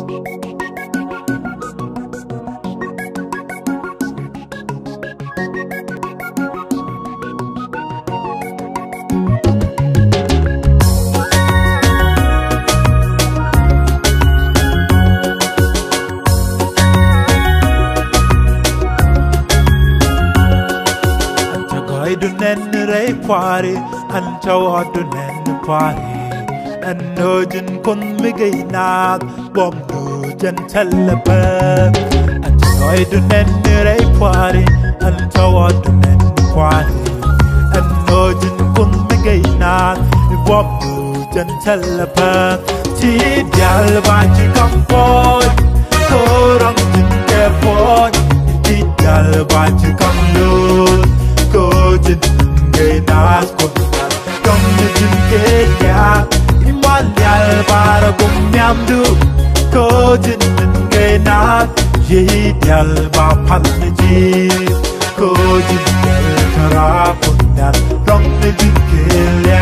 gɔydu nen rei puari anta wadu nen puari anojin kun migainak bom du jan talaba anta gɔydu nen rei puari anta wadu nen puari anojin kun migainak bom du jan talaba ti dial baji kampoi korang jin kepoi ti dial baji kamlut Kojin ngay nas kunal Kong nijin kaya Imanyal para kumyamdu Kojin ngay nas Yihidiyal bapal nijin Kojin ngay kara kunal Kong nijin kaya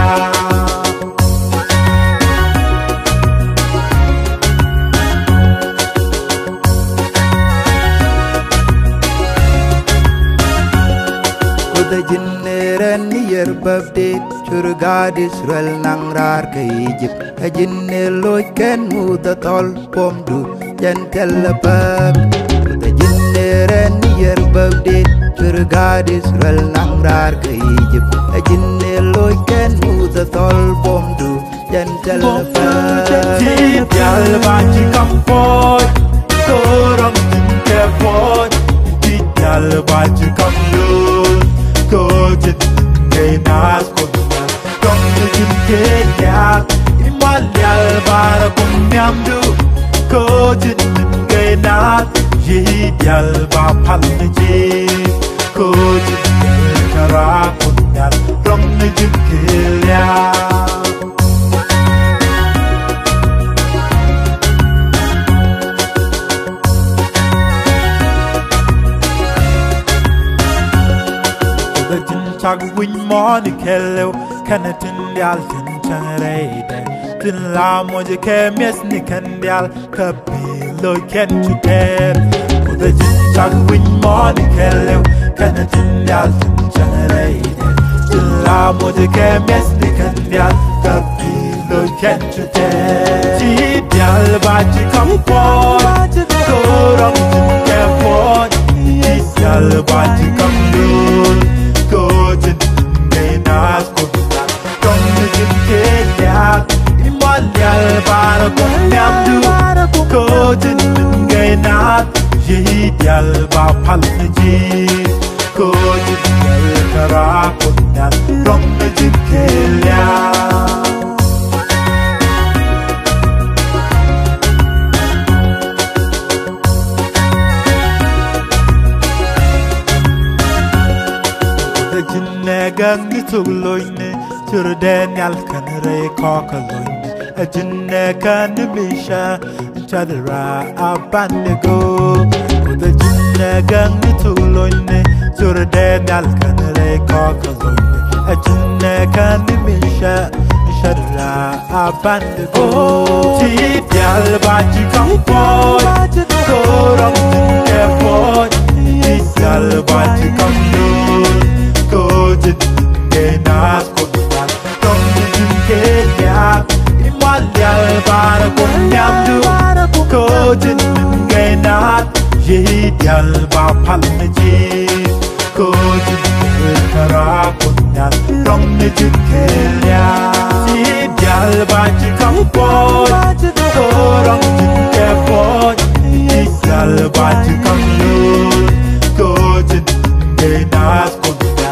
The jinneran yer babde churgadis rel nangrar ke Egypt a jinnelo ken muda tol pomdu jantel bab the jinneran yer babde churgadis rel nangrar ke Egypt a jinnelo ken muda tol pomdu jantel bab Yal baji kampoy korang jinke boy Yal baji kamlut Kojin ngay nas kunal Kong nijin kaya Imanyal para kumyamdu Kojin ngay nas Yihidiyal bapal nijin Kojin ngay kara kunal Kong nijin kaya Chag win money kello kanatin dial tin chanreide tin la moje ke mes ni kan dial kapilo ken chuter the chag win money kello kanatin dial tin chanreide tin la moje ke mes ni kan dial kapilo ken chuter ti dial baji kampoi korang tin ke boy ti dial baji kamdul Kojin ngay nas kunal Kong nijin kaya Imanyal para kumyamdu Kojin ngay nas Yihidiyal bapal nijin Kojin ngay kara kunal Kong nijin kaya Jinnegang nitugloyne Turden yalkan rey kokaloyne Jinnegan misha Chadra abanego Kuda jinnegang nitugloyne Turden yalkan rey kokaloyne Jinnegan misha Chadra abanego Tidyal baji kampoy Korang jinne boy Tidyal baji kampoy Kojin ngay nas kunal Kong nijin kaya Imanyal para kumyamdu Kojin ngay nas Yihidiyal bapal nijin Kojin ngay kara kunal Kong nijin kaya Tidyal baji kampoy Korang jinke boy Tidyal baji kamlut Kojin ngay nas kunal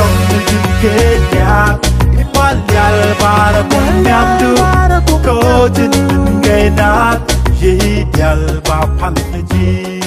Kaya Imanyal para kumyamdu Kojin ngay nas Yihidiyal bapal nijin